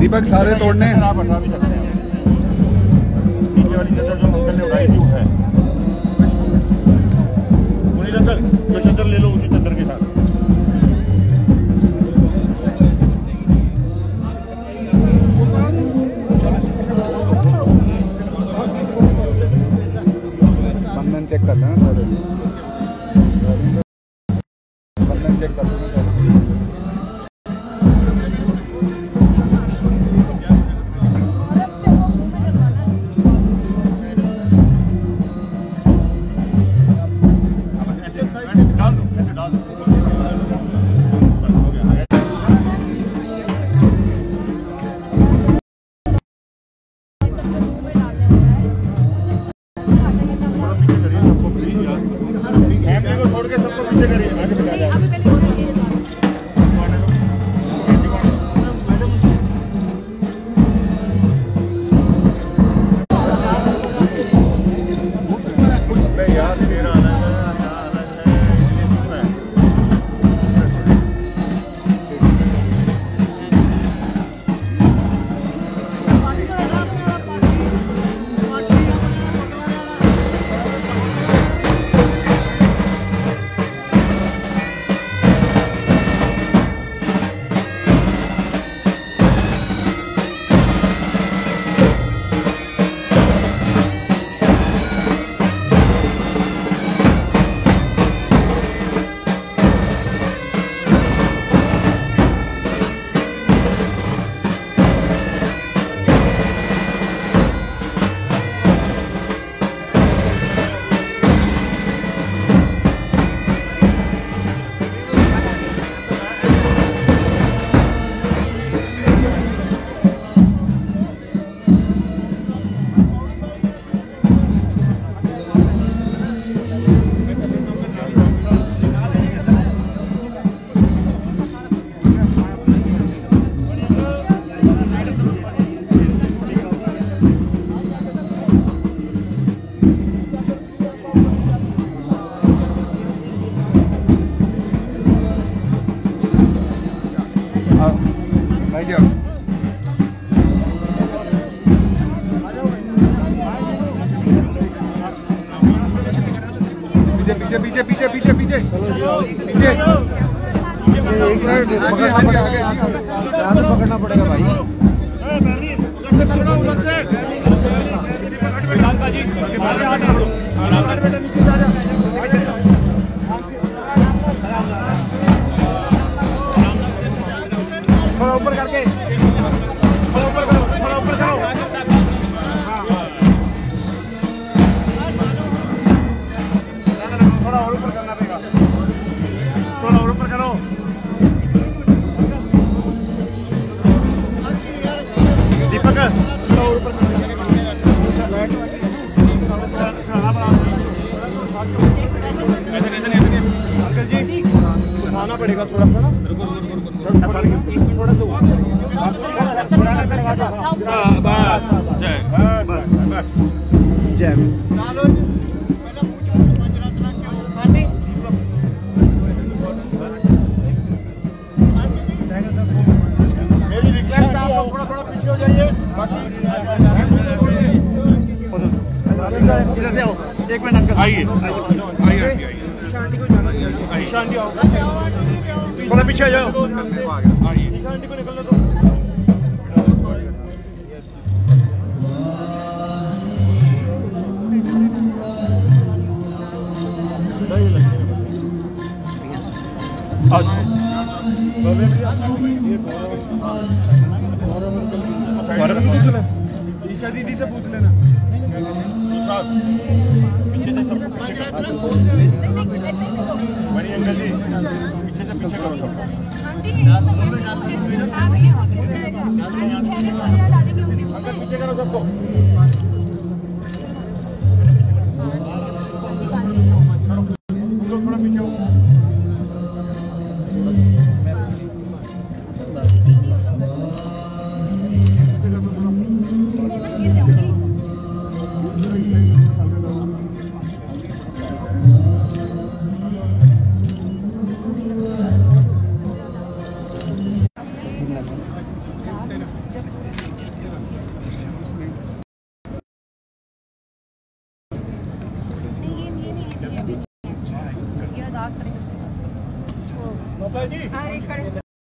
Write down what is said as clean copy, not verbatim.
दीपक सारे तोड़ने हैं। आप हटा भी सकते हैं। नीचे वाली चद्दर जो अंकल ने उड़ाई थी वो है। मुनीर अंकल जो चद्दर ले लो उसी चद्दर के साथ। बंधन चेक कर लेना सारे, बंधन चेक कर लेना सारे। पकड़ना पड़ेगा भाई। थोड़ा ऊपर करके, थोड़ा ऊपर करो, थोड़ा ऊपर करो। थोड़ा और ऊपर करना पड़ेगा, थोड़ा और ऊपर करो। दीपक थोड़ा और ऊपर अंकल जी उठाना पड़ेगा थोड़ा सा ना, थोड़ा सा बस जय बस जय। मेरी रिक्वेस्ट है आप थोड़ा थोड़ा पीछे हो जाइए। इधर से आओ, एक मिनट अंकल आइए आइए आइए, ईशान आओ, थोड़ा पीछे आ जाओ, आइए ईशान को निकलने दो। ईशा दीदी से पूछ लेना। अंकल जी पीछे से पीछे करो सब। अंकल पीछे करो सबको। थोड़ा पीछे हो। माता जी।